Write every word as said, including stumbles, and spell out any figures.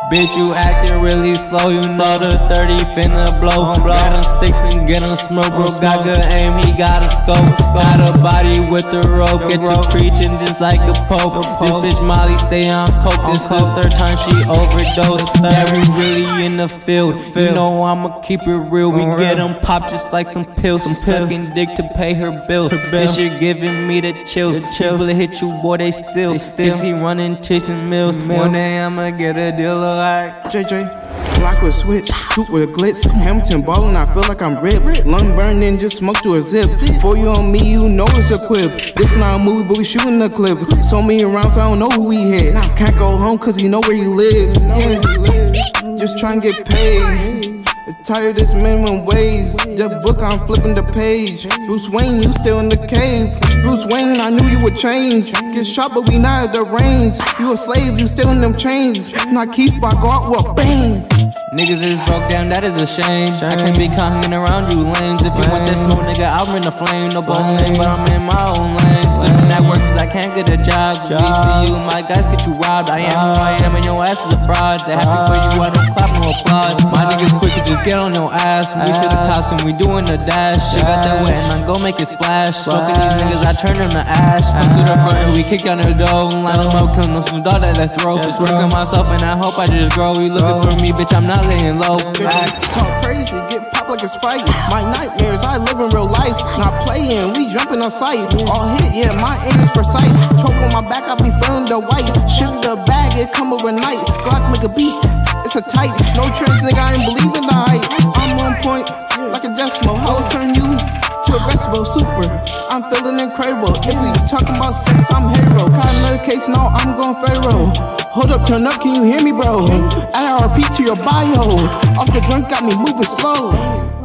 Bitch, you acting really slow, you know the thirty finna blow. Got him sticks and get him smoke, bro. Got good aim, he got a scope. Got a body with a rope, get to preaching just like a pope. This bitch Molly stay on coke, this the third time she overdosed. Yeah, we really in the field, you know I'ma keep it real. We get them pop just like some pills, some sucking dick to pay her bills. This shit giving me the chills, chills will hit you, boy, they still. If he running chasing mills, one day I'ma get a deal like J J. Block with a switch, shoot with a glitz. Hamilton ballin', I feel like I'm ripped. Lung burned and just smoked through a zip. For you on me, you know it's a quip. This not a movie, but we shooting a clip. So many rounds, I don't know who we hit. Can't go home cause he know where you live. Yeah. Just trying to get paid. Tired of this minimum wage. The book, I'm flipping the page. Bruce Wayne, you still in the cave. Bruce Wayne, I knew you would change. Get shot, but we not at the range. You a slave, you still in them chains. Not keep, I go out with a bang. Niggas is broke down, that is a shame. I can't be caught hanging around you lames. If you want that smoke, nigga, I'm in the flame. No bone lane, but I'm in my own lane. Flipping that work cause I can't get a job. B C U, my guys get you robbed. I am who I am and your ass is a fraud. They happy for you, I don't clap, no applaud. My niggas quick to just get on your ass. We see the costume, we doing the dash. Shit got that wet and I go make it splash. Smoking these niggas, I turn them to ash. Come through the front and we kick down the door. Line them up, kill them some dog that they throw. Just working myself and I hope I just grow. You looking for me, bitch, I'm not laying low. Talk crazy, get pop like a spike. My nightmares, I live in real life. Not playing, we jumping on sight. All hit, yeah, my aim is precise. Choke on my back, I be feeling the white. Shift the bag, it come overnight. Glock make a beat, it's a tight. No tricks, nigga, I ain't believe in the hype. I'm on point, like a decimal. I'll turn you to a vegetable super. I'm feeling incredible. If we talking about sex, I'm hero. Caught another case, no, I'm going pharaoh. Hold up, turn up, can you hear me, bro? Add R P to your bio. Off the drink got me moving slow.